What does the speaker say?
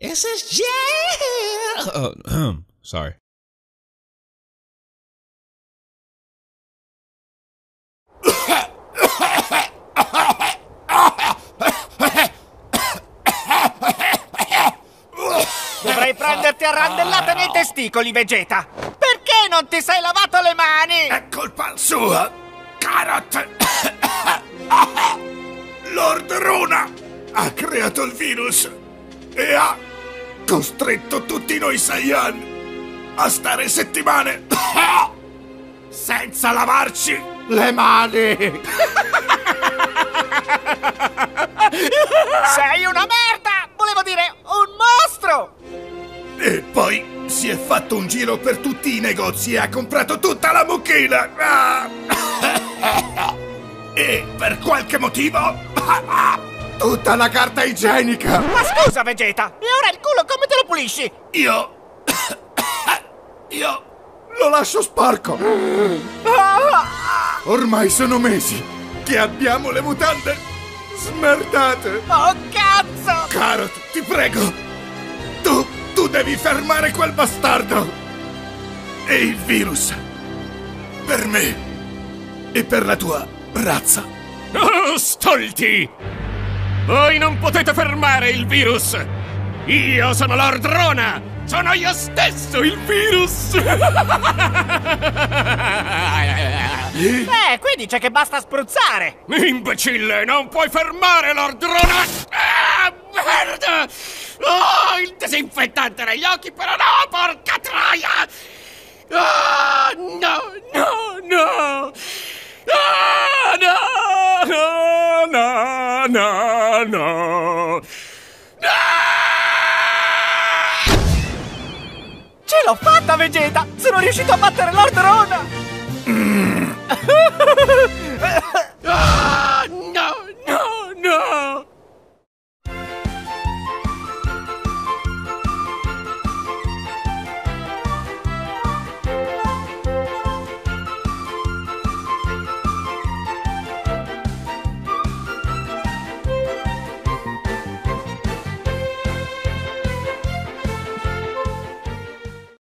It says yeah. Sorry. Dovrei prenderti a randellate nei testicoli, Vegeta! Perché non ti sei lavato le mani? È colpa sua, Carrot! Lord Runa ha creato il virus e ha costretto tutti noi Saiyan a stare settimane senza lavarci le mani! Sei una merda! Volevo dire, un mostro! E poi si è fatto un giro per tutti i negozi e ha comprato tutta la mucchina! E per qualche motivo tutta la carta igienica! Ma scusa, Vegeta! E ora il culo come te lo pulisci? Io lo lascio sporco! Ormai sono mesi che abbiamo le mutande smerdate! Oh, cazzo! Carrot, ti prego! Tu devi fermare quel bastardo! E il virus! Per me! E per la tua razza! Oh, stolti! Voi non potete fermare il virus! Io sono Lord Rona! Sono io stesso il virus! Qui dice che basta spruzzare! Imbecille, non puoi fermare Lord Rona! Ah, merda! Oh, il disinfettante negli occhi, però no, porca troia! Ah, no, no, no! Ah, no, no, no, no! Ce l'ho fatta, Vegeta! Sono riuscito a battere Lord Rona!